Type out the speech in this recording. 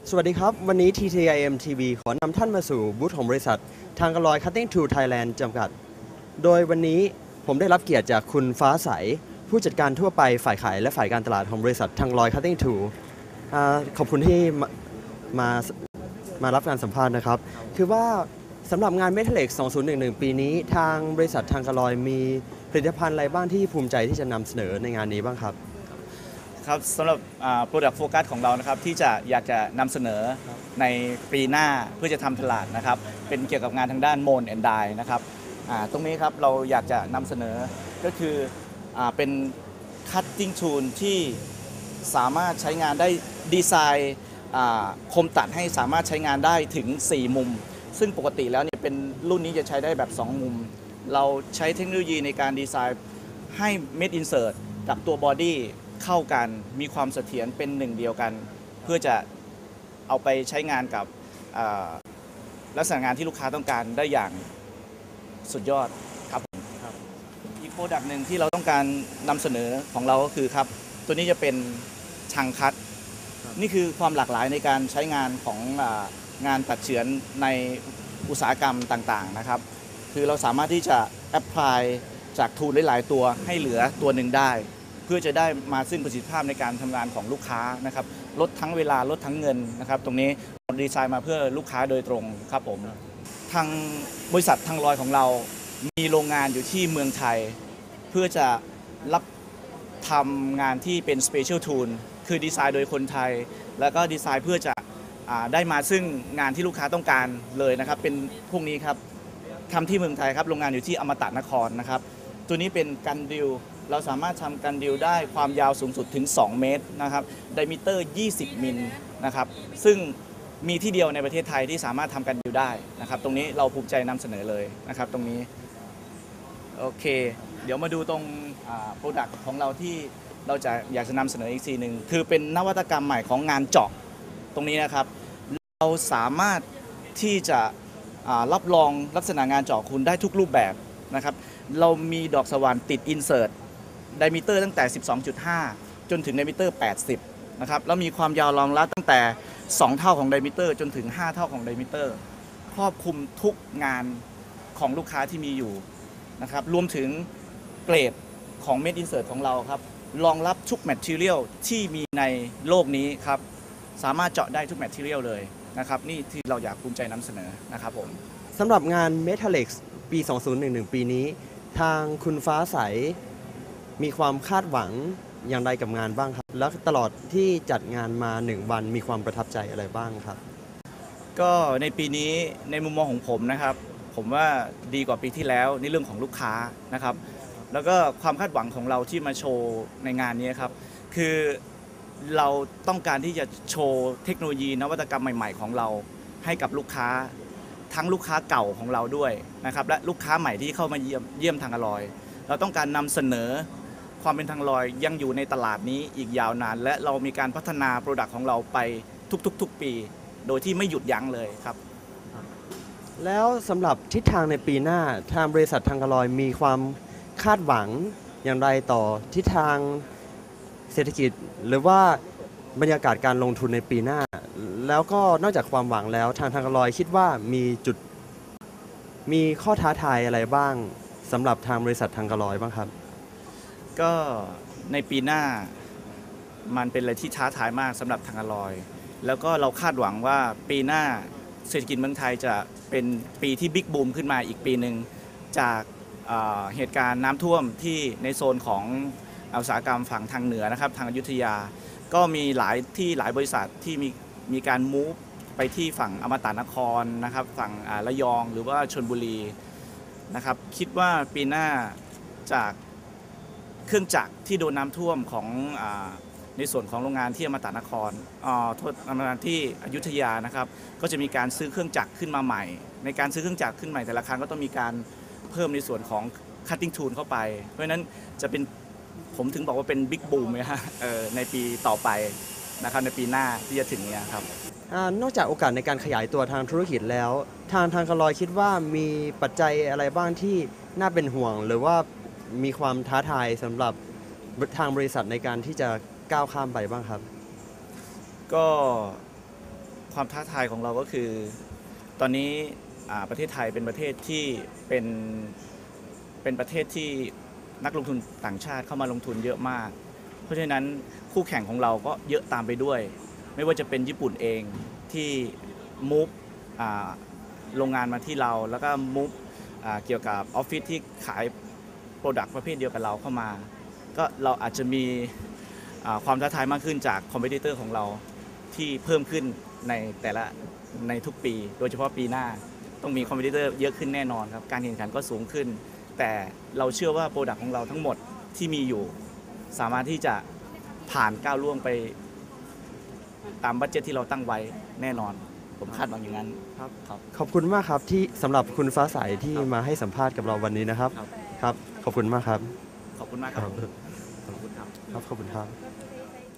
สวัสดีครับวันนี้ TTIM TV ขอนำท่านมาสู่บูธของบริษัททางกลอย Cutting Tool Thailand จำกัดโดยวันนี้ผมได้รับเกียรติจากคุณฟ้าใสผู้จัดการทั่วไปฝ่ายขายและฝ่ายการตลาดของบริษัททางกลอย Cutting Tool ขอบคุณที่มามารับการสัมภาษณ์นะครับคือว่าสำหรับงาน Metalex 2011 ปีนี้ทางบริษัททางกลอยมีผลิตภัณฑ์อะไรบ้างที่ภูมิใจที่จะนำเสนอในงานนี้บ้างครับครับสำหรับ Product Focus ของเรานะครับที่อยากจะนำเสนอในปีหน้าเพื่อจะทำตลาดนะครับเป็นเกี่ยวกับงานทางด้าน Mold and Die นะครับตรงนี้ครับเราอยากจะนำเสนอก็คือเป็น Cutting Tool ที่สามารถใช้งานได้ดีไซน์คมตัดให้สามารถใช้งานได้ถึง 4 มุมซึ่งปกติแล้วเนี่ยเป็นรุ่นนี้จะใช้ได้แบบ 2 มุมเราใช้เทคโนโลยีในการดีไซน์ให้ Made Insert กับตัว Bodyเข้ากันมีความเสถียรเป็นหนึ่งเดียวกันเพื่อจะเอาไปใช้งานกับลักษณะงานที่ลูกค้าต้องการได้อย่างสุดยอดครับอีกโปรดักต์หนึ่งที่เราต้องการนำเสนอของเราก็คือครับตัวนี้จะเป็นชังคัตนี่คือความหลากหลายในการใช้งานของงานตัดเฉือนในอุตสาหกรรมต่างๆนะครับคือเราสามารถที่จะแอพพลายจากทูลหลายๆตัวให้เหลือตัวหนึ่งได้เพื่อจะได้มาซึ่งประสิทธิภาพในการทำงานของลูกค้านะครับลดทั้งเวลาลดทั้งเงินนะครับตรงนี้เราดีไซน์มาเพื่อลูกค้าโดยตรงครับผมทางบริษัททางลอยของเรามีโรงงานอยู่ที่เมืองไทยเพื่อจะรับทำงานที่เป็น Special Tool คือดีไซน์โดยคนไทยแล้วก็ดีไซน์เพื่อจะได้มาซึ่งงานที่ลูกค้าต้องการเลยนะครับเป็นพวกนี้ครับทำที่เมืองไทยครับโรงงานอยู่ที่อมตะนครนะครับตัวนี้เป็นกันดิวเราสามารถทำกันดิวได้ความยาวสูงสุดถึง 2 เมตรนะครับไดมิเตอร์ 20 มิลนะครับซึ่งมีที่เดียวในประเทศไทยที่สามารถทำกันดิวได้นะครับตรงนี้เราภูมิใจนำเสนอเลยนะครับตรงนี้โอเคเดี๋ยวมาดูตรงโปรดักต์ของเราที่เราจะอยากจะนำเสนออีกทีหนึ่งคือเป็นนวัตกรรมใหม่ของงานเจาะตรงนี้นะครับเราสามารถที่จะรับรองลักษณะงานเจาะคุณได้ทุกรูปแบบนะครับเรามีดอกสว่านติดอินเสิร์ตไดมิเตอร์ตั้งแต่ 12.5 จนถึงไดมิเตอร์ 80 นะครับแล้วมีความยาวรองรับตั้งแต่ 2 เท่าของไดมิเตอร์จนถึง 5 เท่าของไดมิเตอร์ครอบคลุมทุกงานของลูกค้าที่มีอยู่นะครับรวมถึงเกรดของ Made Insert ของเราครับรองรับทุก Material ที่มีในโลกนี้ครับสามารถเจาะได้ทุก Material เลยนะครับนี่ที่เราอยากภูมิใจนำเสนอนะครับผมสำหรับงาน Metalex ปี 2011 ปีนี้ทางคุณฟ้าใสมีความคาดหวังอย่างไรกับงานบ้างครับแล้วตลอดที่จัดงานมา1 วันมีความประทับใจอะไรบ้างครับก็ในปีนี้ในมุมมองของผมนะครับผมว่าดีกว่าปีที่แล้วในเรื่องของลูกค้านะครับแล้วก็ความคาดหวังของเราที่มาโชว์ในงานนี้ครับคือเราต้องการที่จะโชว์เทคโนโลยีนวัตกรรมใหม่ๆของเราให้กับลูกค้าทั้งลูกค้าเก่าของเราด้วยนะครับและลูกค้าใหม่ที่เข้ามาเยี่ยมทางอลอยเราต้องการนำเสนอความเป็นทางลอยยังอยู่ในตลาดนี้อีกยาวนานและเรามีการพัฒนาโปรดักต์ของเราไปทุกปีโดยที่ไม่หยุดยั้งเลยครับแล้วสำหรับทิศทางในปีหน้าทางบริษัททางกลอยมีความคาดหวังอย่างไรต่อทิศทางเศรษฐกิจหรือว่าบรรยากาศการลงทุนในปีหน้าแล้วก็นอกจากความหวังแล้วทางกลอยคิดว่ามีข้อท้าทายอะไรบ้างสำหรับทางบริษัททางกลอยบ้างครับก็ในปีหน้ามันเป็นอะไรที่ท้าทายมากสำหรับทางอลอยแล้วก็เราคาดหวังว่าปีหน้าเศรษฐกิจเมืองไทยจะเป็นปีที่บิ๊กบูมขึ้นมาอีกปีหนึ่งจากเหตุการณ์น้ำท่วมที่ในโซนของอุตสาหกรรมฝั่งทางเหนือนะครับทางอยุธยาก็มีหลายบริษัทที่มีการมูฟไปที่ฝั่งอมตะนครนะครับฝั่งระยองหรือว่าชลบุรีนะครับคิดว่าปีหน้าจากเครื่องจักรที่โดนน้ำท่วมของในส่วนของโรงงานที่อมตะนครโรงงานที่อยุธยานะครับก็จะมีการซื้อเครื่องจักรขึ้นมาใหม่ในการซื้อเครื่องจักรขึ้นใหม่แต่ละครั้งก็ต้องมีการเพิ่มในส่วนของ cutting tool เข้าไปเพราะฉะนั้นจะเป็นผมถึงบอกว่าเป็นบิ๊กบูมนะฮะในปีต่อไปนะครับในปีหน้าที่จะถึงนี้ครับนอกจากโอกาสในการขยายตัวทางธุรกิจแล้วทางกลอยคิดว่ามีปัจจัยอะไรบ้างที่น่าเป็นห่วงหรือว่ามีความท้าทายสำหรับทางบริษัทในการที่จะก้าวข้ามไปบ้างครับก็ความท้าทายของเราก็คือตอนนี้ประเทศไทยเป็นประเทศที่เป็นประเทศที่นักลงทุนต่างชาติเข้ามาลงทุนเยอะมาก เพราะฉะนั้นคู่แข่งของเราก็เยอะตามไปด้วย ไม่ว่าจะเป็นญี่ปุ่นเองที่มูฟโรงงานมาที่เราแล้วก็มูฟเกี่ยวกับออฟฟิศที่ขายโปรดักต์ประเภทเดียวกับเราเข้ามาก็เราอาจจะมีความท้าทายมากขึ้นจากคอมเพติเตอร์ของเราที่เพิ่มขึ้นในทุกปี โดยเฉพาะปีหน้าต้องมีคอมเพติเตอร์เยอะขึ้นแน่นอนครับการแข่งขันก็สูงขึ้น แต่เราเชื่อว่าโปรดักต์ของเราทั้งหมดที่มีอยู่สามารถที่จะผ่านก้าวล่วงไปตามบัดเจ็ตที่เราตั้งไว้แน่นอนผมคาดหวังอย่างนั้นครับครับขอบคุณมากครับที่สำหรับคุณฟ้าใสที่ครับมาให้สัมภาษณ์กับเราวันนี้นะครับครับครับ ขอบคุณมากครับขอบคุณมากครับครับขอบคุณครับครับ ขอบคุณครับ